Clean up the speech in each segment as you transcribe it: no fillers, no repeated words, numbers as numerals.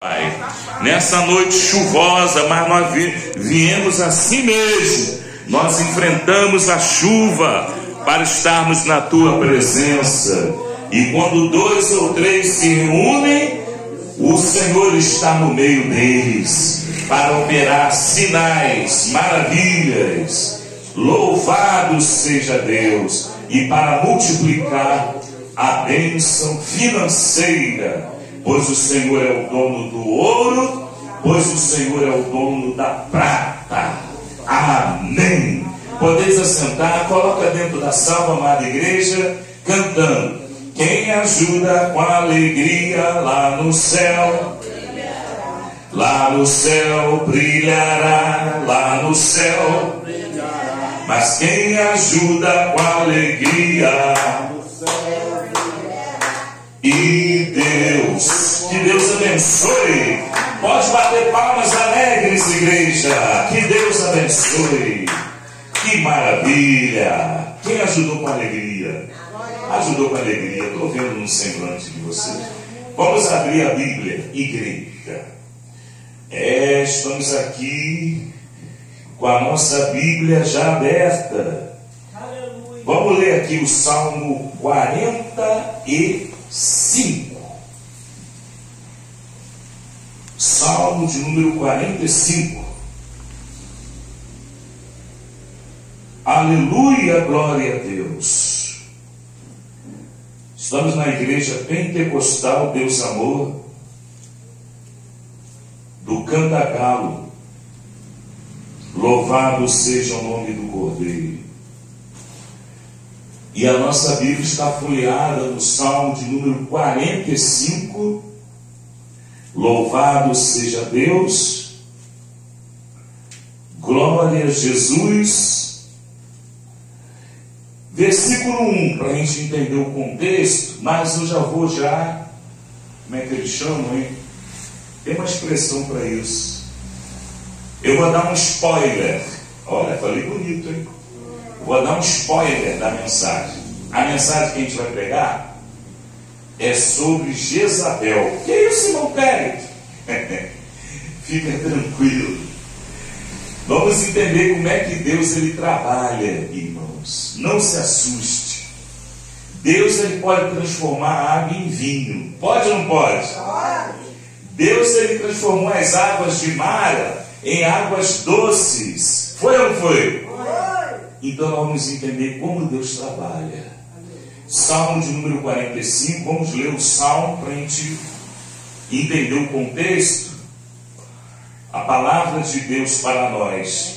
Pai, nessa noite chuvosa, mas nós viemos assim mesmo. Nós enfrentamos a chuva para estarmos na tua presença. E quando 2 ou 3 se reúnem, o Senhor está no meio deles para operar sinais, maravilhas. Louvado seja Deus, e para multiplicar a bênção financeira, pois o Senhor é o dono do ouro, pois o Senhor é o dono da prata. Amém. Podeis assentar, coloca dentro da salva, amada igreja, cantando: quem ajuda com alegria lá no céu, lá no céu brilhará, lá no céu brilhará. Mas quem ajuda com alegria, e Deus, que Deus abençoe. Pode bater palmas alegres, igreja. Que Deus abençoe. Que maravilha. Quem ajudou com alegria? Ajudou com alegria. Estou vendo no semblante de vocês. Vamos abrir a Bíblia, igreja. Estamos aqui com a nossa Bíblia já aberta. Vamos ler aqui o Salmo 45. Salmo de número 45. Aleluia, glória a Deus. Estamos na igreja pentecostal Deus Amor, do Cantagalo. Louvado seja o nome do Cordeiro. E a nossa Bíblia está folheada no Salmo de número 45. Louvado seja Deus. Glória a Jesus. Versículo 1, para a gente entender o contexto, mas eu já vou como é que eles chamam, hein? Tem uma expressão para isso. Eu vou dar um spoiler. Olha, falei bonito, hein? Vou dar um spoiler da mensagem. A mensagem que a gente vai pregar é sobre Jezabel. Que isso, irmão Pérez? Fica tranquilo. Vamos entender como é que Deus ele trabalha, irmãos. Não se assuste. Deus ele pode transformar a água em vinho. Pode ou não pode? Pode. Deus ele transformou as águas de Mara em águas doces. Foi ou não foi? Então nós vamos entender como Deus trabalha. Salmo de número 45, vamos ler o Salmo para a gente entender o contexto. A palavra de Deus para nós.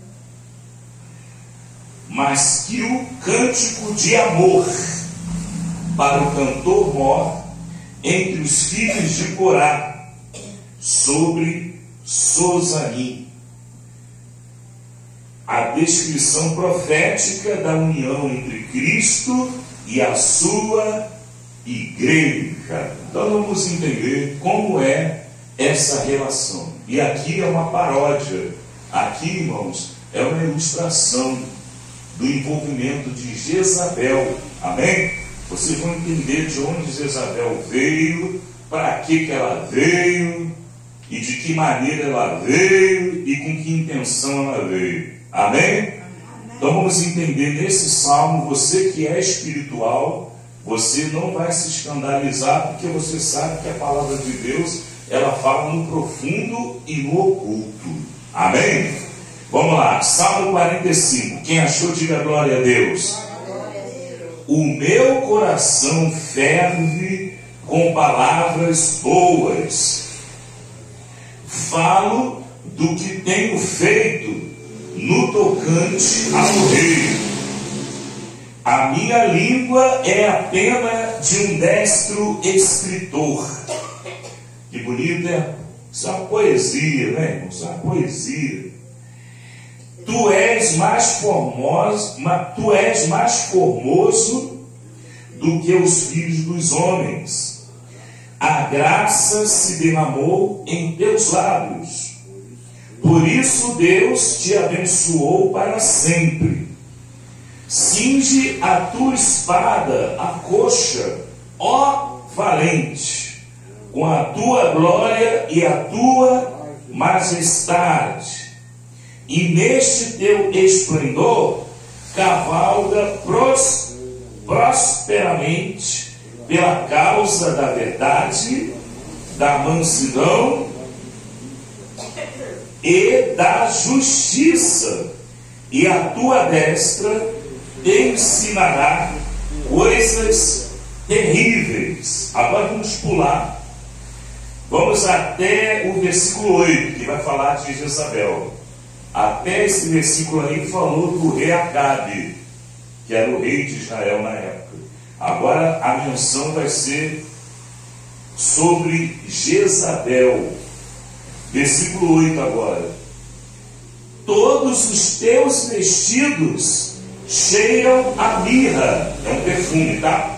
Mas que o cântico de amor para o cantor mor entre os filhos de Corá, sobre Sozanim. A descrição profética da união entre Cristo e a sua igreja. Então vamos entender como é essa relação. E aqui é uma paródia. Aqui, irmãos, é uma ilustração do envolvimento de Jezabel. Amém? Vocês vão entender de onde Jezabel veio, para que ela veio, e de que maneira ela veio, e com que intenção ela veio. Amém? Então vamos entender nesse salmo. Você que é espiritual, você não vai se escandalizar, porque você sabe que a palavra de Deus, ela fala no profundo e no oculto. Amém? Vamos lá, Salmo 45. Quem achou, diga glória a Deus. O meu coração ferve com palavras boas. Falo do que tenho feito no tocante ao rei. A minha língua é a pena de um destro escritor. Que bonito, é? Isso é uma poesia, né, irmão? Isso é uma poesia. Tu és mais formoso do que os filhos dos homens. A graça se derramou em teus lábios. Por isso Deus te abençoou para sempre. Cinge a tua espada, a coxa, ó valente. com a tua glória e a tua majestade, e neste teu esplendor cavalga prosperamente pela causa da verdade, da mansidão e da justiça, e a tua destra te ensinará coisas terríveis. Agora vamos pular, vamos até o versículo 8, que vai falar de Jezabel. Até esse versículo aí falou do rei Acabe, que era o rei de Israel na época. Agora a menção vai ser sobre Jezabel. Versículo 8 agora. Todos os teus vestidos cheiram a mirra, é um perfume, tá?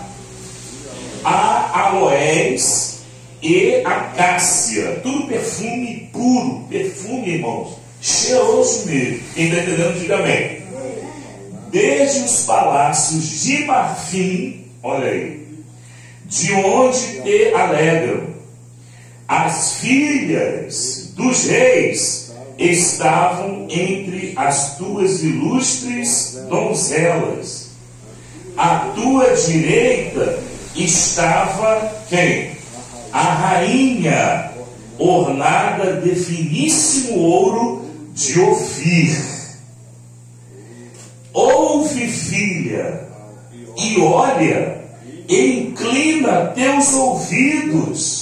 A aloés e acácia, tudo perfume puro, perfume, irmãos, cheiroso mesmo. Quem está entendendo, diga amém. Desde os palácios de marfim, olha aí, de onde te alegram, as filhas dos reis estavam entre as tuas ilustres donzelas. À tua direita estava quem? A rainha, ornada de finíssimo ouro de Ofir. Ouve, filha, e olha, e inclina teus ouvidos.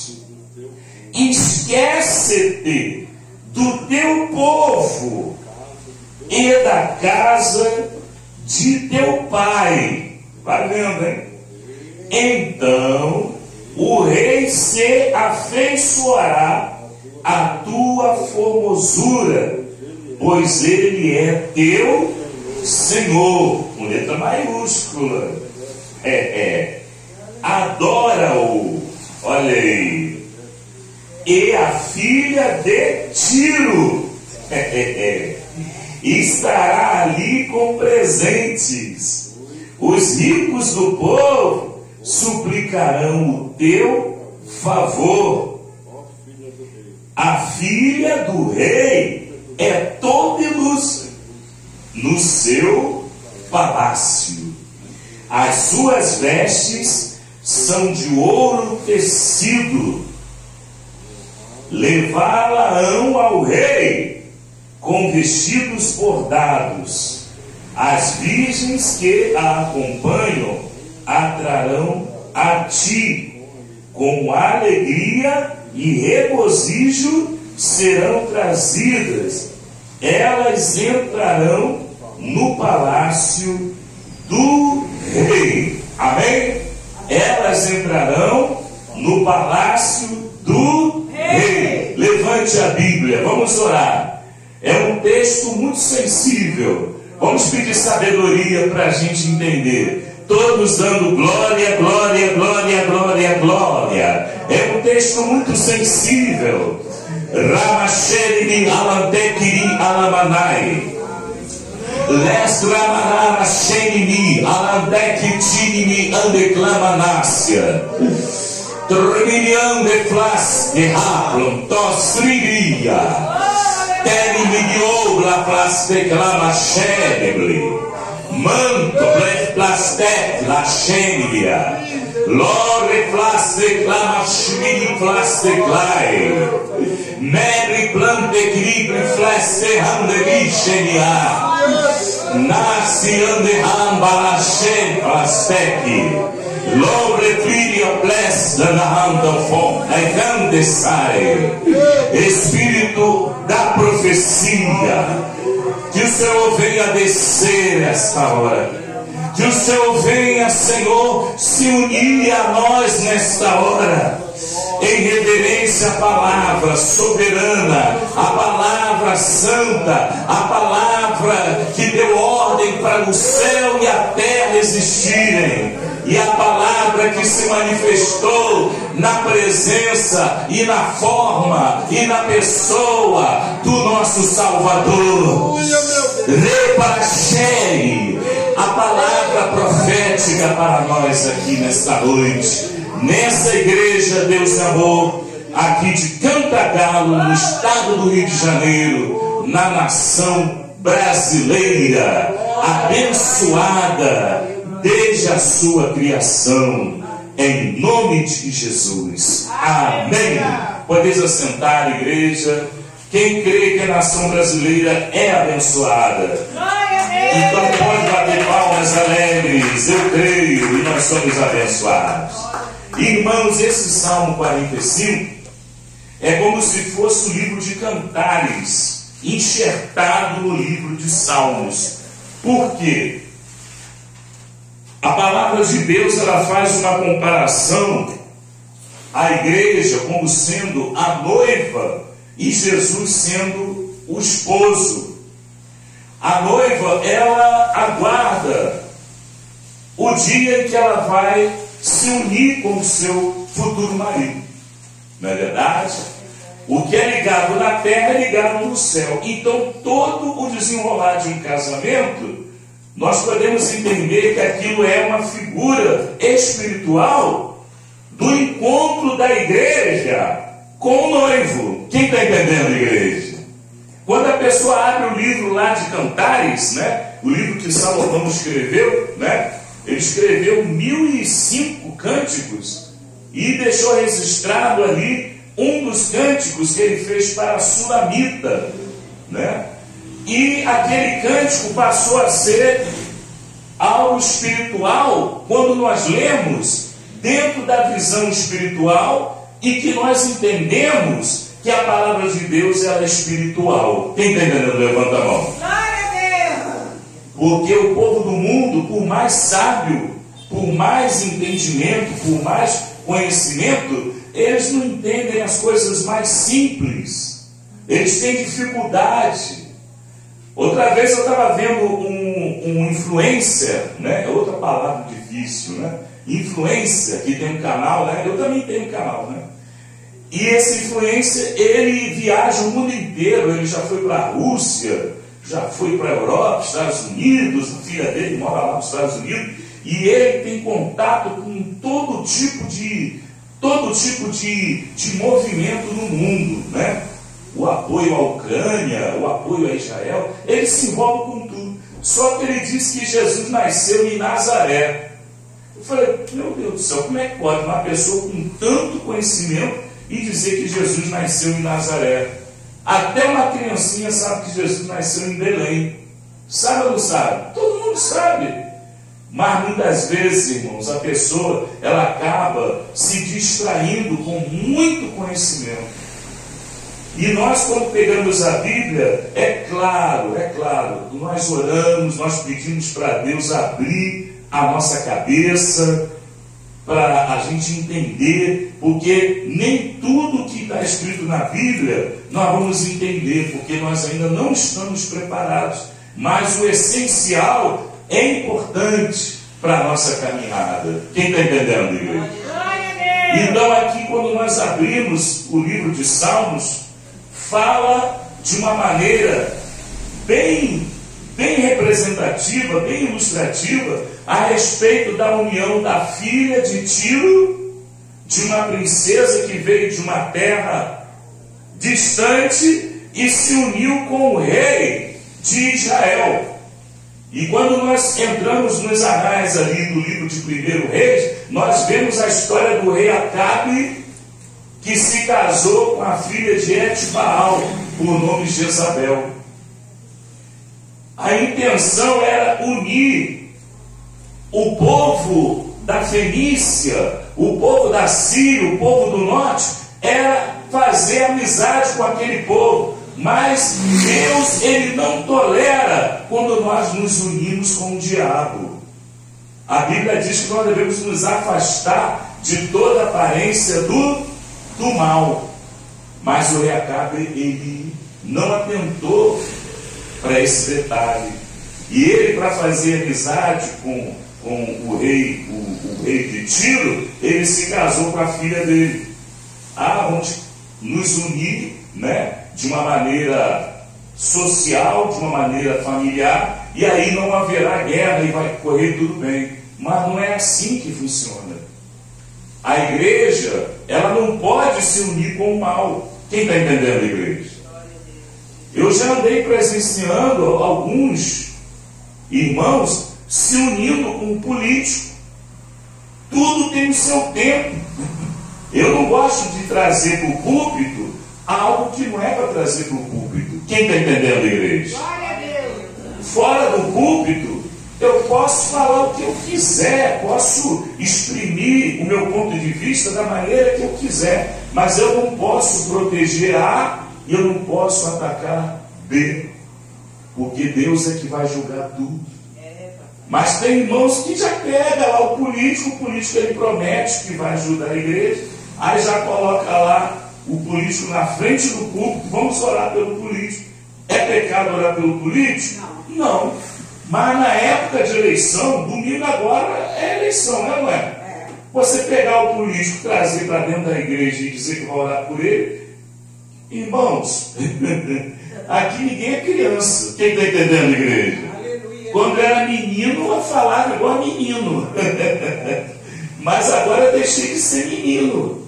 Esquece-te do teu povo e da casa de teu pai. Vai vendo, hein? Então o rei se afeiçoará à tua formosura, pois ele é teu Senhor, com letra maiúscula. Adora-o, olha aí. E a filha de Tiro estará ali com presentes. Os ricos do povo suplicarão o teu favor. A filha do rei é toda ilustre no seu palácio. As suas vestes são de ouro tecido. Levá-la-ão ao rei com vestidos bordados. As virgens que a acompanham atrarão a ti. Com alegria e regozijo serão trazidas. Elas entrarão no palácio do rei. Amém? Elas entrarão no palácio do rei. Levante a Bíblia, vamos orar. É um texto muito sensível. Vamos pedir sabedoria para a gente entender. Todos dando glória, glória, glória, glória, glória. É um texto muito sensível. Ramasheri alantekiri alamanai. Les ramanara shenini alantekitinini andeclamanácia. Trimilião de flas de haplum tosriria. Tenimidio la flas de clama celebre. Manto plastet la shenibia. Lore flas de clama shmini flas de clai. Meri plante equilibri flas de handeli shenia. Nasce andeham balashen plasteki. Lore filha blessa na hand fom, é grande sai. Espírito da profecia, que o Senhor venha descer esta hora. Que o Senhor venha, Senhor, se unir a nós nesta hora, em reverência à palavra soberana, a palavra santa, a palavra que deu ordem para o céu e a terra existirem, e a palavra que se manifestou na presença e na forma e na pessoa do nosso Salvador. Reparachere, a palavra profética para nós aqui nesta noite. nessa igreja, Deus amor, aqui de Cantagalo, no estado do Rio de Janeiro, na nação brasileira, abençoada desde a sua criação, em nome de Jesus. Amém. Podeis assentar, igreja. Quem crê que a nação brasileira é abençoada, então pode bater palmas alegres. Eu creio e nós somos abençoados. Irmãos, esse Salmo 45 é como se fosse o livro de Cantares enxertado no livro de Salmos. Por quê? A palavra de Deus, ela faz uma comparação à igreja como sendo a noiva e Jesus sendo o esposo. A noiva, ela aguarda o dia em que ela vai se unir com o seu futuro marido. Não é verdade? O que é ligado na terra é ligado no céu. Então, todo o desenrolar de um casamento, nós podemos entender que aquilo é uma figura espiritual do encontro da igreja com o noivo. Quem está entendendo, igreja? Quando a pessoa abre o livro lá de Cantares, né, o livro que Salomão escreveu, né, ele escreveu 1005 cânticos e deixou registrado ali um dos cânticos que ele fez para a Sulamita, né? E aquele cântico passou a ser algo espiritual quando nós lemos dentro da visão espiritual e que nós entendemos que a palavra de Deus ela é espiritual. Quem está entendendo? Levanta a mão. Porque o povo do mundo, por mais sábio, por mais entendimento, por mais conhecimento, eles não entendem as coisas mais simples. Eles têm dificuldade. Outra vez eu estava vendo um influencer, né? É outra palavra difícil, né? Influencer, que tem um canal, né? Eu também tenho um canal, né? E esse influencer, ele viaja o mundo inteiro. Ele já foi para a Rússia, já foi para a Europa, Estados Unidos. A filha dele mora lá nos Estados Unidos. E ele tem contato com todo tipo de movimento no mundo, né? O apoio à Ucrânia, o apoio a Israel, ele se envolve com tudo. Só que ele disse que Jesus nasceu em Nazaré. Eu falei, meu Deus do céu, como é que pode uma pessoa com tanto conhecimento e dizer que Jesus nasceu em Nazaré? Até uma criancinha sabe que Jesus nasceu em Belém. Sabe ou não sabe? Todo mundo sabe. Mas muitas vezes, irmãos, a pessoa ela acaba se distraindo com muito conhecimento. E nós, quando pegamos a Bíblia, é claro, nós oramos, nós pedimos para Deus abrir a nossa cabeça, para a gente entender, porque nem tudo que está escrito na Bíblia nós vamos entender, porque nós ainda não estamos preparados. Mas o essencial é importante para a nossa caminhada. Quem está entendendo, igreja? Então aqui, quando nós abrimos o livro de Salmos, fala de uma maneira bem representativa, bem ilustrativa, a respeito da união da filha de Tiro, de uma princesa que veio de uma terra distante e se uniu com o rei de Israel. E quando nós entramos nos anais ali do livro de 1 Reis, nós vemos a história do rei Acabe, que se casou com a filha de Etbaal, por nome Jezabel. A intenção era unir o povo da Fenícia, o povo da Síria, o povo do norte, era fazer amizade com aquele povo. Mas Deus, ele não tolera quando nós nos unimos com o diabo. A Bíblia diz que nós devemos nos afastar de toda aparência do mal. Mas o rei Acabe, ele não atentou para esse detalhe. E ele, para fazer amizade com o rei de Tiro, ele se casou com a filha dele. Vamos nos unir, né, de uma maneira social, de uma maneira familiar, e aí não haverá guerra e vai correr tudo bem. Mas não é assim que funciona. A igreja, ela não pode se unir com o mal. Quem está entendendo a igreja? Eu já andei presenciando alguns irmãos se unindo com um político. Tudo tem o seu tempo. Eu não gosto de trazer para o púlpito algo que não é para trazer para o púlpito. Quem está entendendo a igreja? Fora do púlpito, eu posso falar o que eu quiser, posso exprimir o meu ponto de vista da maneira que eu quiser, mas eu não posso proteger A e eu não posso atacar B, porque Deus é que vai julgar tudo. Mas tem irmãos que já pega lá o político ele promete que vai ajudar a igreja, aí já coloca lá o político na frente do púlpito, vamos orar pelo político. É pecado orar pelo político? Não. Mas na época de eleição, domingo agora é eleição, né, não é? Você pegar o político, trazer para dentro da igreja e dizer que vai orar por ele, irmãos, aqui ninguém é criança. Quem está entendendo, igreja? Aleluia. Quando era menino, eu falava igual menino. Mas agora eu deixei de ser menino.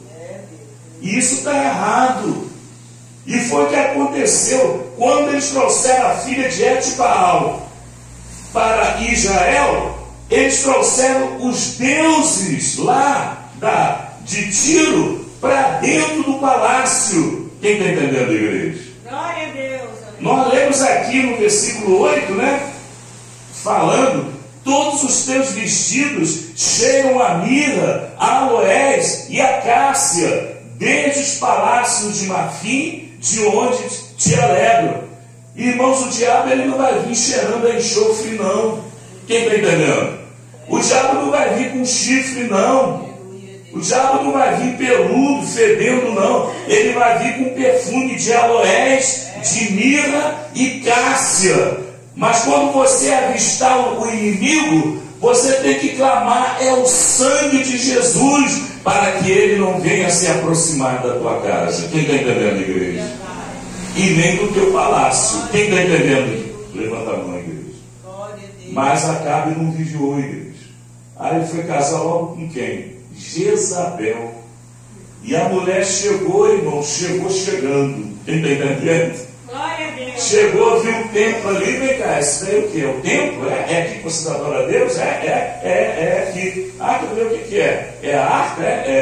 E isso está errado. E foi o que aconteceu quando eles trouxeram a filha de Etibaal para Israel. Eles trouxeram os deuses lá de Tiro para dentro do palácio. Quem está entendendo, igreja? Glória a Deus. Nós lemos aqui no versículo 8, né? Falando: todos os teus vestidos cheiram a mirra, a aloés e a cássia, desde os palácios de marfim, de onde te alegram. Irmãos, o diabo ele não vai vir cheirando a enxofre, não. Quem está entendendo? O diabo não vai vir com chifre, não. O diabo não vai vir peludo, fedendo, não. Ele vai vir com perfume de aloés, de mirra e cássia. Mas quando você avistar o inimigo, você tem que clamar: é o sangue de Jesus, para que ele não venha se aproximar da tua casa. Quem está entendendo, igreja? E nem do teu palácio. Quem está entendendo? Levanta a mão, igreja. Mas Acabe não vigiou, igreja. Aí ele foi casar logo com quem? Jezabel. E a mulher chegou, irmão, chegando. Quem está entendendo? Glória a Deus. Chegou, viu o templo ali, vem cá, isso daí é o que? É o templo? É aqui que você adora a Deus? É aqui. Ah, quer ver o que é? É a arca?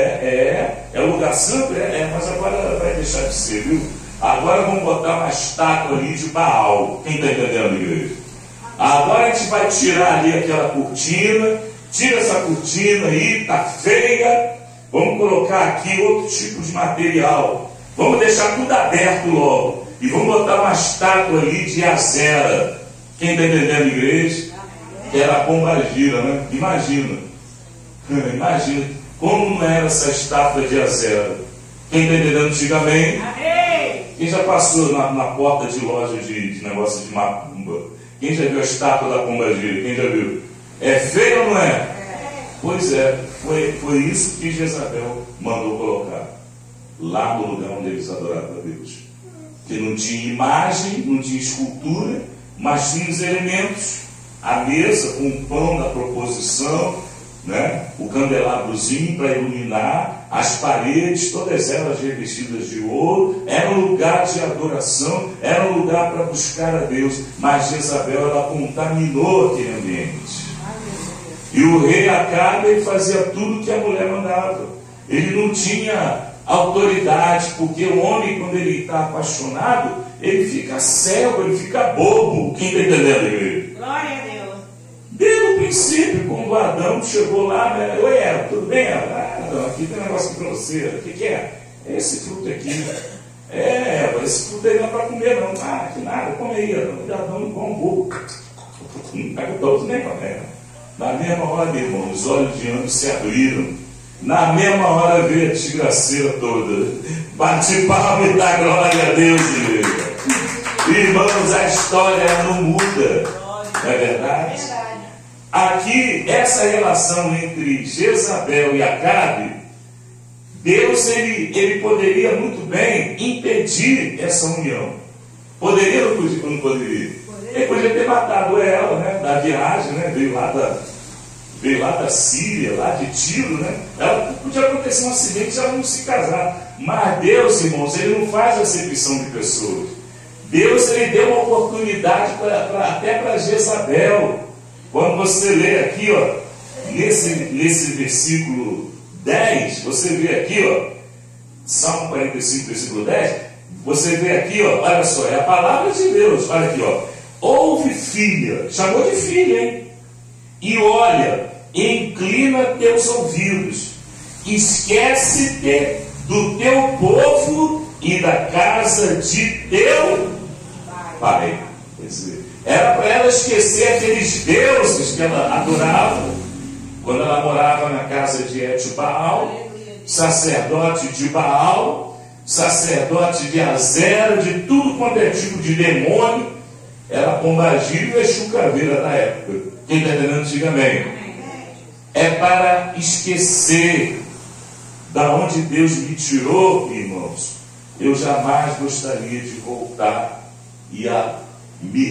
É o lugar santo? Mas agora vai deixar de ser, viu? Agora vamos botar uma estátua ali de Baal. Quem está entendendo, igreja? Agora a gente vai tirar ali aquela cortina. Tira essa cortina aí, tá feia. Vamos colocar aqui outro tipo de material. Vamos deixar tudo aberto logo. E vamos botar uma estátua ali de Azera. Quem está entendendo, igreja? Que era a pombagira, né? Imagina como não era essa estátua de Azera. Quem está entendendo, diga amém. Quem já passou na porta de loja de negócio de macumba? Quem já viu a estátua da pombagira? Quem já viu? É feio ou não é? Pois é, foi isso que Jezabel mandou colocar lá no lugar onde eles adoravam a Deus. Que não tinha imagem, não tinha escultura, mas tinha os elementos: a mesa com o pão da proposição, né? O candelabrozinho para iluminar, as paredes, todas elas revestidas de ouro. Era um lugar de adoração, era um lugar para buscar a Deus. Mas Jezabel, ela contaminou aquele ambiente. E o rei Acabe, ele fazia tudo que a mulher mandava. Ele não tinha autoridade, porque o homem, quando ele está apaixonado, ele fica cego, ele fica bobo. Quem está entendendo, igreja? Glória a Deus. Desde o princípio, quando Adão chegou lá, né? Oi, Eva, tudo bem, Eva? Ah, Adão, aqui tem um negócio aqui para você. O que é? É esse fruto aqui. Eva, esse fruto aí não é para comer, não. Ah, que nada, come aí, Adão. E Adão não come um pouco. Não pega todos nem com ela. Na mesma hora, meu irmão, os olhos de ambos se abriram. Na mesma hora veio a desgraceira toda. Bate palma e dá glória a Deus, igreja. Irmãos, a história não muda. Não é verdade? Aqui, essa relação entre Jezabel e Acabe, Deus ele poderia muito bem impedir essa união. Poderia ou não poderia? Ele podia ter matado ela, né, da viagem, né, veio veio lá da Síria, lá de Tiro, né? Ela podia acontecer um acidente e ela não se casar. Mas Deus, irmãos, Ele não faz acepção de pessoas. Deus, Ele deu uma oportunidade até para Jezabel. Quando você lê aqui, ó, nesse versículo 10, você vê aqui, ó, Salmo 45, versículo 10, você vê aqui, ó, olha só, é a palavra de Deus, olha aqui, ó. Ouve, filha, chamou de filha, hein? E olha, inclina teus ouvidos, esquece-te do teu povo e da casa de teu pai. Quer dizer, era para ela esquecer aqueles deuses que ela adorava, quando ela morava na casa de Etibaal, sacerdote de Baal, sacerdote de Azera, de tudo quanto é tipo de demônio. Era Pombagira e Exu Caveira da época. Quem está entendendo, diga amém. É para esquecer da onde Deus me tirou, irmãos. Eu jamais gostaria de voltar e a me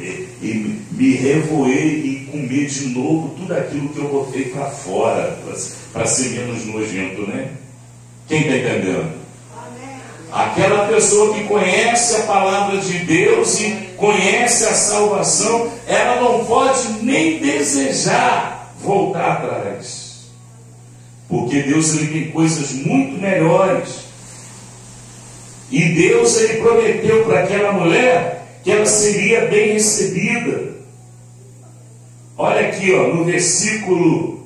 revoer e comer de novo tudo aquilo que eu botei para fora, para ser menos nojento, né? Quem está entendendo? Aquela pessoa que conhece a palavra de Deus e conhece a salvação, ela não pode nem desejar voltar atrás, porque Deus, Ele tem coisas muito melhores. E Deus, Ele prometeu para aquela mulher que ela seria bem recebida. Olha aqui, ó, no versículo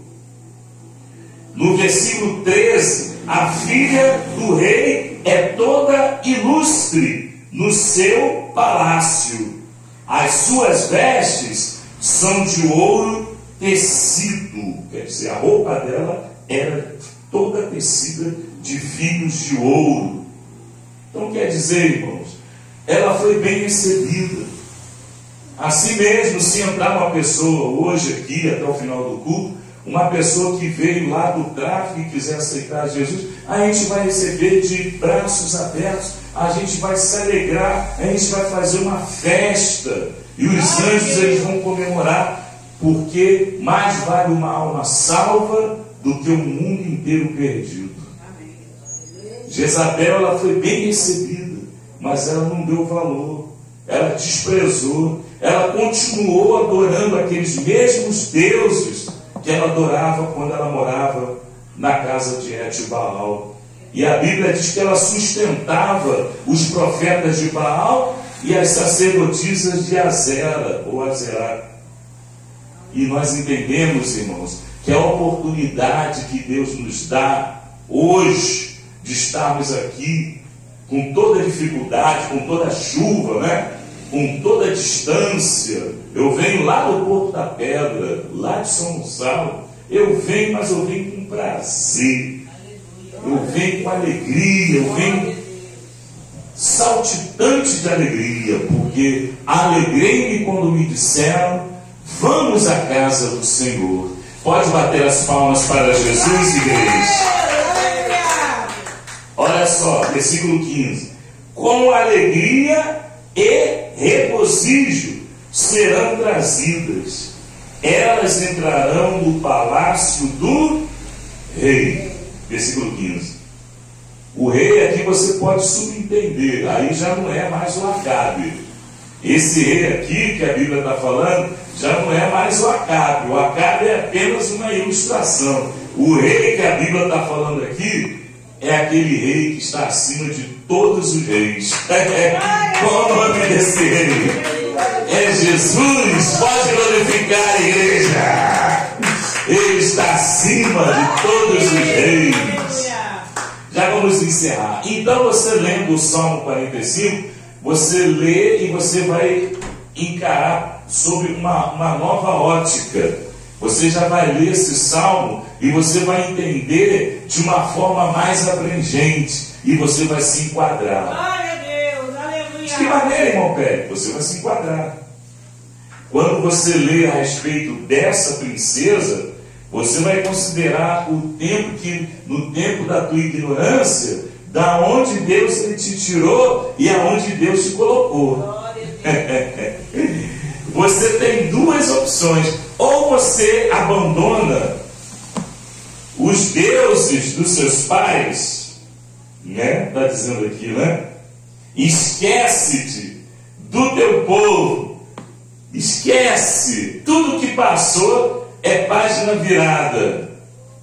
13, a filha do rei é toda ilustre no seu palácio. As suas vestes são de ouro tecido. Quer dizer, a roupa dela era toda tecida de fios de ouro. Então quer dizer, irmãos, ela foi bem recebida. Assim mesmo, se entrar uma pessoa hoje aqui, até o final do culto, uma pessoa que veio lá do tráfico e quiser aceitar Jesus, a gente vai receber de braços abertos, a gente vai se alegrar, a gente vai fazer uma festa, e os anjos, eles vão comemorar, porque mais vale uma alma salva do que um mundo inteiro perdido. Jezabel, ela foi bem recebida, mas ela não deu valor, ela desprezou, ela continuou adorando aqueles mesmos deuses que ela adorava quando ela morava na casa de Etibaal. E a Bíblia diz que ela sustentava os profetas de Baal e as sacerdotisas de Azera ou Azerá. E nós entendemos, irmãos, que a oportunidade que Deus nos dá hoje de estarmos aqui com toda dificuldade, com toda chuva, né? Com toda a distância. Eu venho lá do Porto da Pedra, lá de São Gonçalo. Eu venho, mas eu venho com prazer. Eu venho com alegria. Eu venho saltitante de alegria, porque alegrei-me quando me disseram: vamos à casa do Senhor. Pode bater as palmas para Jesus, igreja. Olha só, versículo 15. Com alegria e regozijo serão trazidas, elas entrarão no palácio do rei. Versículo 15. O rei aqui você pode subentender, aí já não é mais o Acabe. Esse rei aqui que a Bíblia está falando já não é mais o Acabe. O Acabe é apenas uma ilustração. O rei que a Bíblia está falando aqui é aquele rei que está acima de todos os reis. Qual o nome desse rei? É Jesus. Pode glorificar a igreja. Ele está acima de todos os reis. Já vamos encerrar. Então você lendo o Salmo 45, você lê e você vai encarar sobre uma nova ótica. Você já vai ler esse salmo e você vai entender de uma forma mais abrangente. E você vai se enquadrar. Glória a Deus, aleluia. De que maneira, irmão Pérez? Você vai se enquadrar. Quando você lê a respeito dessa princesa, você vai considerar o tempo que, no tempo da tua ignorância, da onde Deus ele te tirou e aonde Deus te colocou. Glória a Deus. Você tem duas opções. Ou você abandona os deuses dos seus pais, né? Está dizendo aqui, né? Esquece-te do teu povo, esquece, tudo que passou é página virada.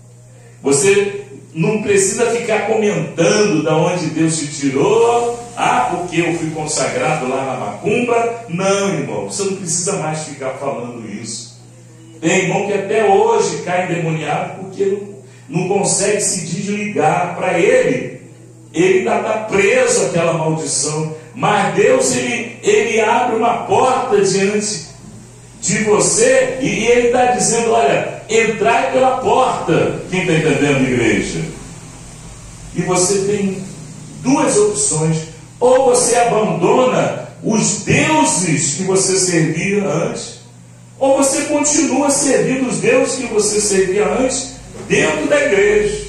Você não precisa ficar comentando de onde Deus te tirou, porque eu fui consagrado lá na macumba. Não, irmão, você não precisa mais ficar falando isso. Tem irmão que até hoje cai endemoniado porque não consegue se desligar. Para ele ainda está preso àquela maldição. Mas Deus, ele abre uma porta diante de você e ele está dizendo: olha, entrai pela porta. Quem está entendendo, igreja? E você tem duas opções: ou você abandona os deuses que você servia antes, ou você continua servindo os deuses que você servia antes dentro da igreja.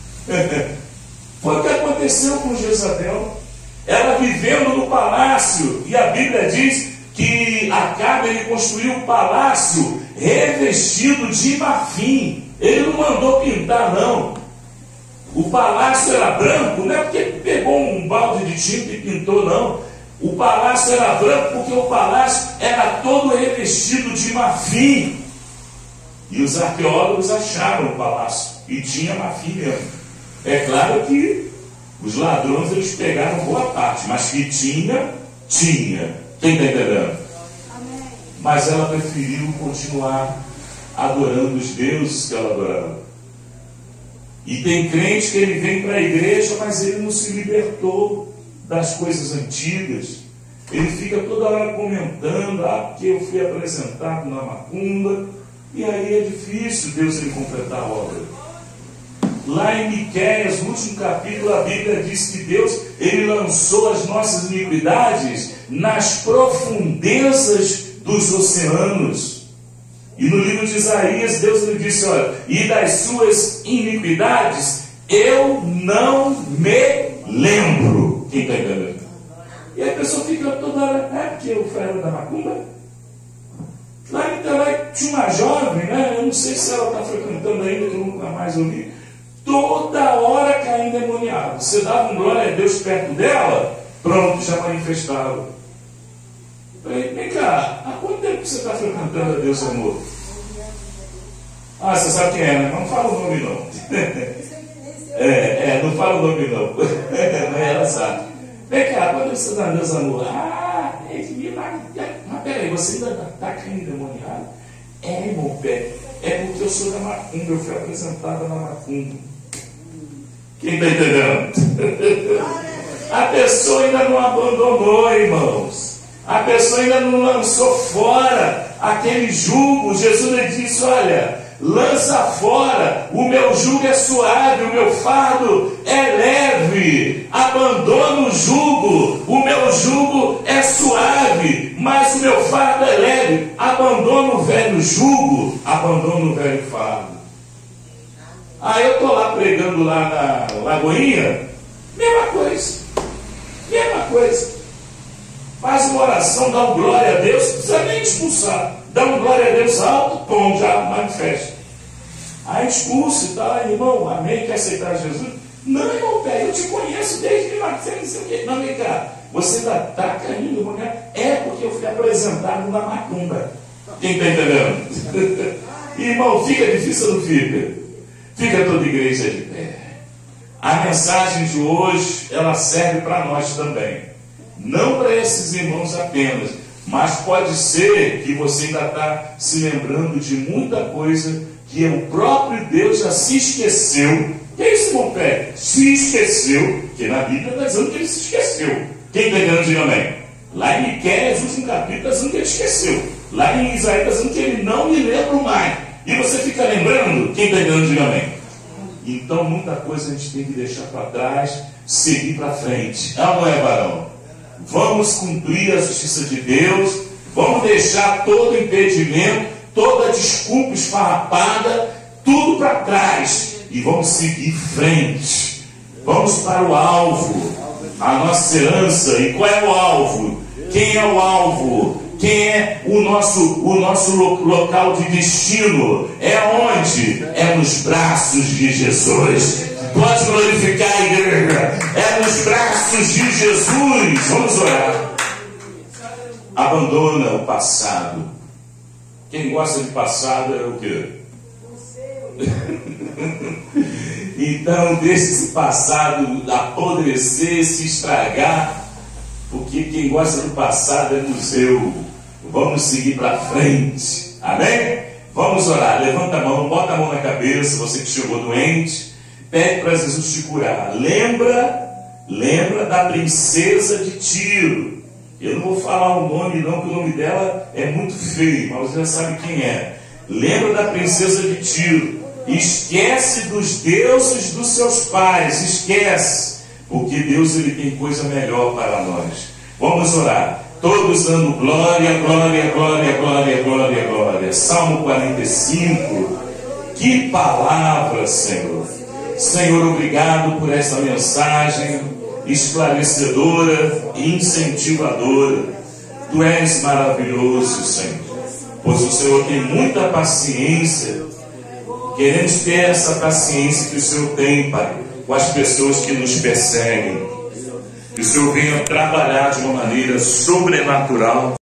Foi o que aconteceu com Jezabel. Ela vivendo no palácio, e a Bíblia diz que Acabe, ele construiu um palácio revestido de marfim. Ele não mandou pintar, não. O palácio era branco, não é porque pegou um balde de tinta e pintou, não. O palácio era branco porque o palácio era todo revestido de marfim. E os arqueólogos acharam o palácio e tinha marfim mesmo. É claro que os ladrões, eles pegaram boa parte, mas que tinha. Quem está entendendo? Amém. Mas ela preferiu continuar adorando os deuses que ela adorava. E tem crente que ele vem para a igreja, mas ele não se libertou das coisas antigas. Ele fica toda hora comentando: porque eu fui apresentado na macumba. E aí é difícil Deus ele completar a obra. Lá em Miqueias, no último capítulo, a Bíblia diz que Deus, ele lançou as nossas iniquidades nas profundezas dos oceanos. E no livro de Isaías, Deus ele disse: olha, e das suas iniquidades eu não me lembro. Quem está entendendo? E a pessoa fica toda hora: porque eu fui da macumba? Lá em Niterói tinha uma jovem, né? Eu não sei se ela está frequentando ainda, que eu nunca mais ouvi. Toda hora caindo endemoniado. Você dava um glória a Deus perto dela, pronto, já manifestava. Eu falei: vem cá, há quanto tempo você está frequentando a Deus, amor? Você sabe quem é, né? Não fala o nome, não. Não fala o nome, não. Mas ela sabe. Vem cá, quando você está a Deus, amor? Mas peraí, você ainda está caindo endemoniado? Irmão, é porque eu sou da macumba, eu fui apresentada na macumba. Quem está entendendo? A pessoa ainda não abandonou, irmãos. A pessoa ainda não lançou fora aquele jugo. Jesus lhe disse: olha, lança fora, o meu jugo é suave, o meu fardo é leve. Abandona o jugo, o meu jugo é suave, mas o meu fardo é leve. Abandona o velho jugo, abandona o velho fardo. Eu estou lá pregando lá na Lagoinha, mesma coisa. Faz uma oração, dá um glória a Deus, não precisa nem expulsar. Dá um glória a Deus alto, pum, já manifesta. Aí expulsa e tal: irmão, amém, quer aceitar Jesus? Não, irmão, eu te conheço desde 1900. Não, vem cá, você ainda está caindo, mulher? Porque eu fui apresentado na macumba. Quem está entendendo? Irmão, fica difícil ou não fica? Fica toda a igreja de pé. A mensagem de hoje, ela serve para nós também. Não para esses irmãos apenas, mas pode ser que você ainda está se lembrando de muita coisa que o próprio Deus já se esqueceu. Que é isso, irmão Pé? Se esqueceu, porque na Bíblia está dizendo que ele se esqueceu. Quem está entendendo, diga amém. Lá em Miqueias, último capítulo, está dizendo que ele esqueceu. Lá em Isaías está dizendo que ele não me lembra mais. E você fica lembrando? Quem está entendendo, diga amém. Então, muita coisa a gente tem que deixar para trás, seguir para frente. Não é, varão? Vamos cumprir a justiça de Deus, vamos deixar todo impedimento, toda desculpa esfarrapada, tudo para trás, e vamos seguir frente. Vamos para o alvo, a nossa herança. E qual é o alvo? Quem é o alvo? Quem é o nosso local de destino? É onde? É nos braços de Jesus. Pode glorificar a igreja. É nos braços de Jesus. Vamos orar. Abandona o passado. Quem gosta de passado é o quê? Então deixe esse passado apodrecer, se estragar, porque quem gosta do passado é museu. Vamos seguir para frente, amém? Vamos orar, levanta a mão, bota a mão na cabeça, você que chegou doente, pede para Jesus te curar. Lembra da princesa de Tiro. Eu não vou falar o nome não, porque o nome dela é muito feio, mas você já sabe quem é. Lembra da princesa de Tiro. Esquece dos deuses dos seus pais, esquece, porque Deus ele tem coisa melhor para nós. Vamos orar, todos dando glória, glória, glória, glória, glória, glória. Salmo 45, que palavra, Senhor. Senhor, obrigado por essa mensagem esclarecedora e incentivadora. Tu és maravilhoso, Senhor, pois o Senhor tem muita paciência. Queremos ter essa paciência que o Senhor tem, Pai, com as pessoas que nos perseguem. Que o Senhor venha trabalhar de uma maneira sobrenatural